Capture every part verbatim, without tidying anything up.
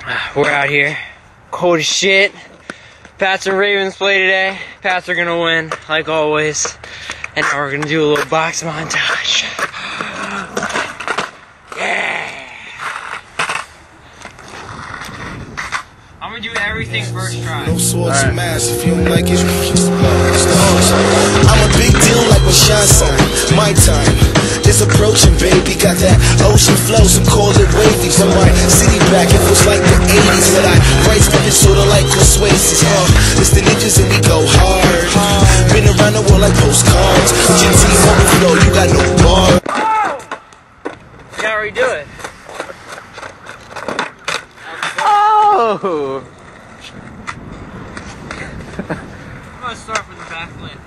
We're out here. Cold as shit. Pats and Ravens play today. Pats are gonna win, like always. And now we're gonna do a little box montage. Yeah! I'm gonna do everything first try. No swords and masks, if you don't like it, you can kiss the balls. I'm a big deal like when Sean signed. My time is approaching, baby. Got that ocean flow, some call it wavy. From my city back, it was like the eighties. But I write something sorta like Persuasive. Uh, it's the ninjas and we go hard. Been around the world like postcards. G T overflow, you got no bar. You gotta redo it. Oh! I'm gonna start from the back left.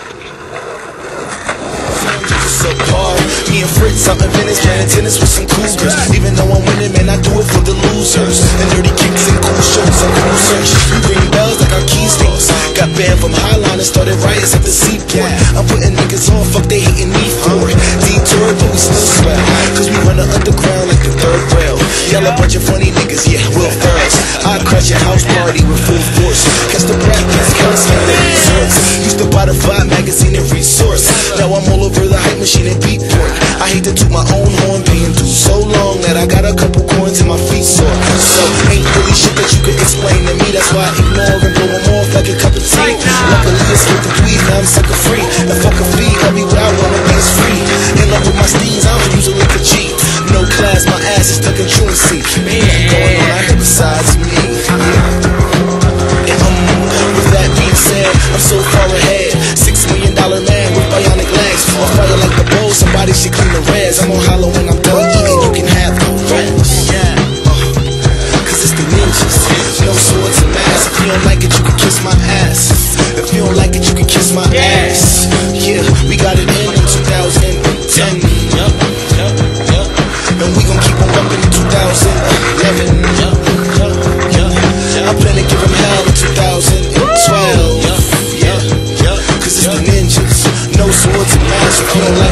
Me and Fritz out in Venice playing tennis with some cougars. Even though I'm winning, man, I do it for the losers. And dirty kicks and cool shows on cool search. We ring bells like our keys stores. Got banned from Highline and started riots at the seaport. I'm putting niggas on, fuck they hating me for it. Detour, but we still swell. Cause we run the underground like the third rail. Y'all a bunch of funny niggas, yeah, Will Ferrell. I crash your house party with full force. Catch the rap, catch counseling at resorts. Used to buy the Vibe magazine and resource. Now I'm all over the hype machine and Beatport. I hate to toot my own horn, paying dues so long that I got a couple coins and my feet sore. So ain't really shit that you could explain to me. That's why I ignore and blow them off like a cup of tea. Luckily it's with the tweed, now I'm sucker free. And fuck a fee, everywhere I wanna be is free. In love with my steeds, I don't use a lick of cheat. No class, my ass is stuck in truancy. Nothing going on out here besides me. And um, with that being said, I'm so far ahead. Six million dollar man with bionic legs. On fire like the bowl, somebody should clean the res. I'm on hollow when I'm done eating, you can have the rest. Uh, Cause it's the ninjas. No swords and masks. If you don't like it, you can kiss my ass. If you don't like it, you can kiss my ass. Yeah, we got it in in two thousand ten. Yup, yup, yup. And we gon' keep on bumping in two thousand eleven. Yup, yup, yup. I plan to give him hell in two thousand twelve. Yup, yup, yup. Cause it's the ninjas. No swords and masks. If you don't like